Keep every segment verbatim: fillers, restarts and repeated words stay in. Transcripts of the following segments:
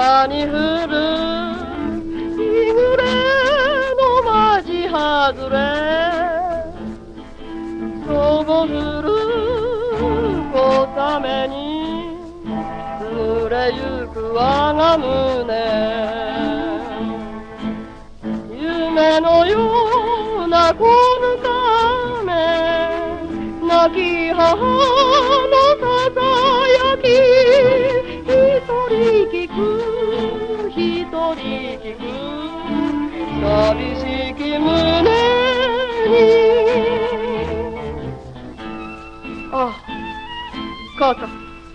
かに降る日暮れの街外れそぼ降る小雨に濡れゆく我が胸夢のようなこの亀亡き母のささやき一人聞く一人聞く寂しき胸にああ母さん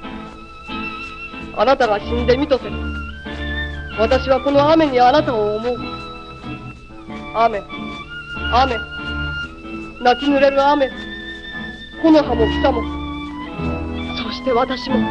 あなたが死んでみとせ私はこの雨にあなたを思う雨雨泣き濡れる雨木の葉も草もそして私も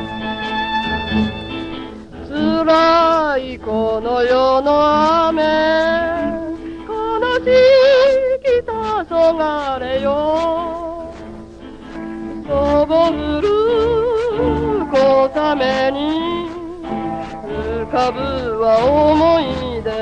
辛いこの世の雨悲しきたそがれよそぼ降る小雨に浮かぶは思い出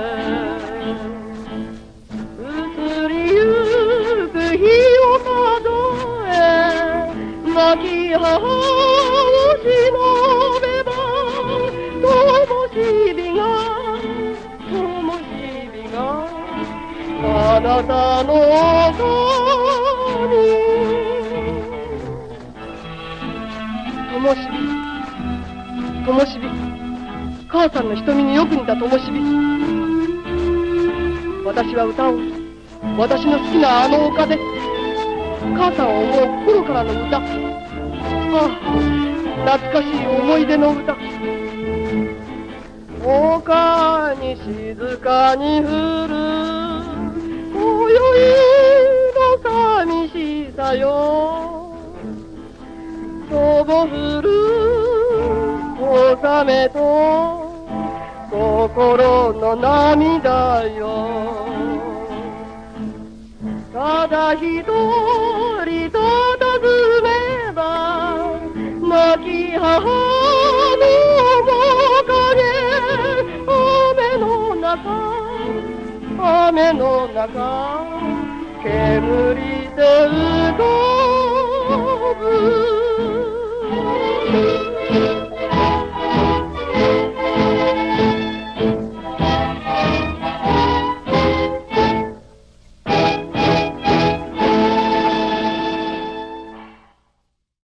移りゆく日を数え亡き母を偲べば灯火が灯火があなたの音に灯火灯火母さんの瞳によく似た灯火私は歌う私の好きなあの丘で母さんを思う心からの歌ああ懐かしい思い出の歌丘に静かに降る今宵の寂しさよそぼ降る小雨と心の涙よただ一人と尋めば亡き母の面影雨の中雨の中煙で